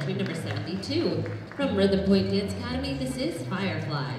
queen number 72. From Rhythm Point Dance Academy, this is Fireflies.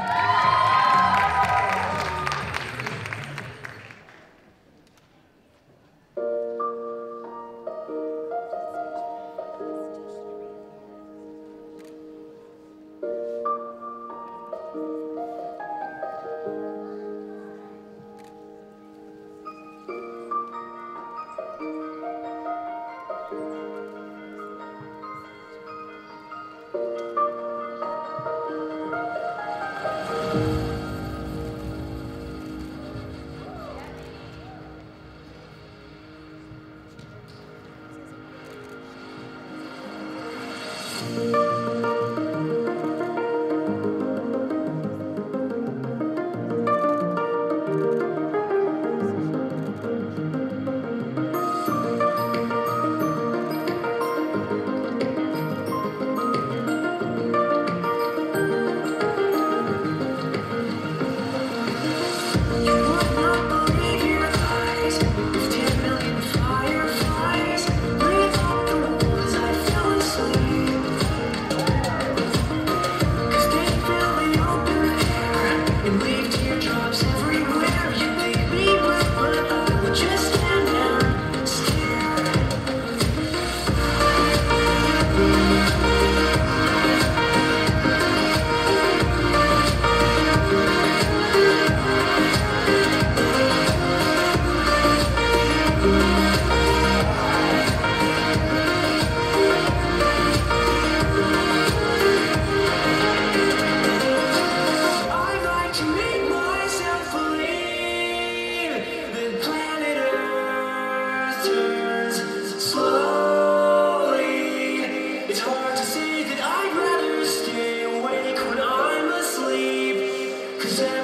It's hard to say that I'd rather stay awake when I'm asleep, 'cause